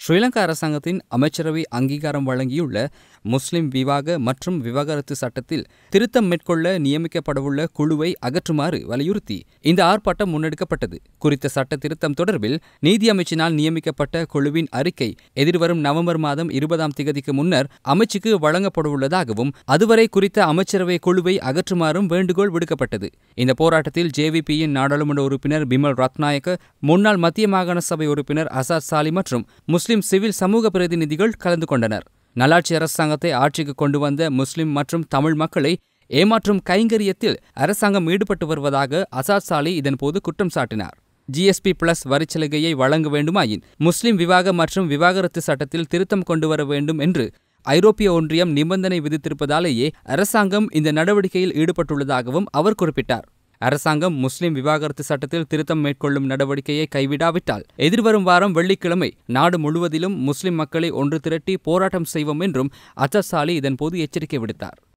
ஸ்ரீலங்கா அரசாங்கத்தின் அமைச்சரவை அங்கீகாரம் வழங்கியுள்ள முஸ்லிம் விவாக மற்றும் விவாகரத்து சட்டத்தில் திருத்தம் மேற்கொள்ள நியமிக்கப்படவுள்ள குழுவை அகற்றுமாறு வலியுறுத்தி இந்த ஆர்ப்பாட்டம் முன்னெடுக்கப்பட்டது. குறித்த சட்ட திருத்தம் தொடர்பில் நீதி அமைச்சினால் நியமிக்கப்பட்ட குழுவின் அறிக்கை எதிர்வரும் நவம்பர் மாதம் 20 முன்னர் அமைச்சுக்கு வழங்கப்படவுள்ளதாகவும் அதுவரை குறித்த அமைச்சரவை குழுவை அகற்றுமாறும் வேண்டுகோள் விடுக்கப்பட்டது. இந்த போராட்டத்தில் ஜேவிபியின் நாடாளுமன்ற உறுப்பினர் பிமல் ரத்நாயக்க, முன்னாள் மத்திய மாகாண சபை உறுப்பினர் அசாத் சாலி மற்றும் முஸ்லிம் சிவில் சமூக பிரதிநிதிகள் கலந்து கொண்டனர். நல்லாட்சி அரசாங்கத்தை ஆட்சிக்கு கொண்டு வந்த முஸ்லிம் மற்றும் தமிழ் மக்களை ஏமாற்றும் கைங்கரியத்தில் அரசாங்கம் ஈடுபட்டு வருவதாக அசாத் சாலி இதன்போது குற்றம் சாட்டினார். GSP+ வரிச்சலுகையை வழங்க வேண்டுமாயின் முஸ்லிம் விவாக மற்றும் விவாகரத்து சட்டத்தில் திருத்தம் கொண்டுவர வேண்டும் என்று ஐரோப்பிய ஒன்றியம் நிபந்தனை விதித்திருப்பதாலேயே அரசாங்கம் இந்த நடவடிக்கையில் ஈடுபட்டுள்ளதாகவும் அவர் குறிப்பிட்டார். அரசாங்கம் முஸ்லிம் விவாகரத்து சட்டத்தில் திருத்தம் மேற்கொள்ளும் நடவடிக்கையை கைவிடாவிட்டால் எதிர்வரும் வாரம் வெள்ளிக்கிழமை நாடு முழுவதிலும் முஸ்லிம் மக்களை ஒன்று திரட்டி போராட்டம் செய்வோம் என்றும் அசாத் சாலி இதன்போது எச்சரிக்கை விடுத்தார்.